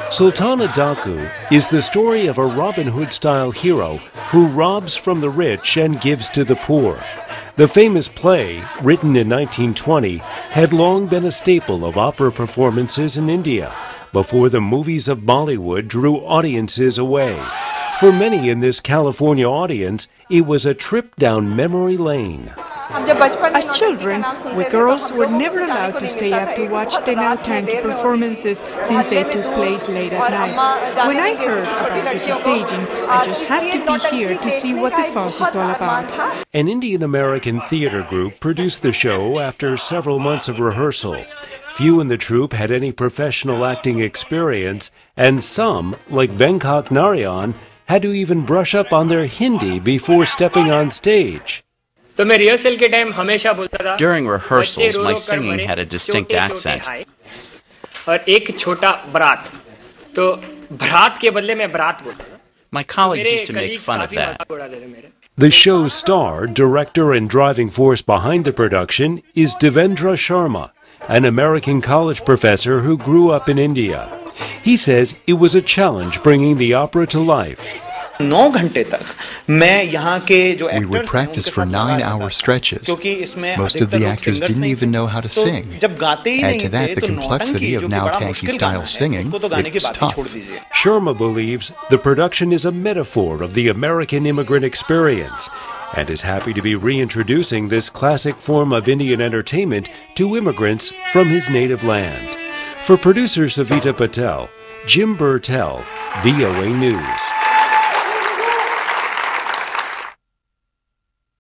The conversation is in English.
Sultana Daku is the story of a Robin Hood-style hero who robs from the rich and gives to the poor. The famous play, written in 1920, had long been a staple of opera performances in India, before the movies of Bollywood drew audiences away. For many in this California audience, it was a trip down memory lane. As children, we girls were never allowed to stay up to watch the Nautanki performances since they took place late at night. When I heard about this staging, I just had to be here to see what the fuss is all about. An Indian-American theater group produced the show after several months of rehearsal. Few in the troupe had any professional acting experience, and some, like Venkat Narayan, had to even brush up on their Hindi before stepping on stage. During rehearsals, my singing had a distinct accent. My colleagues used to make fun of that. The show's star, director, and driving force behind the production is Devendra Sharma, an American college professor who grew up in India. He says it was a challenge bringing the opera to life. We would practice for 9-hour stretches. Most of the actors didn't even know how to sing. Add to that the complexity of Nautanki-style singing, it was tough. Sharma believes the production is a metaphor of the American immigrant experience and is happy to be reintroducing this classic form of Indian entertainment to immigrants from his native land. For producer Savita Patel, Jim Burtell, VOA News.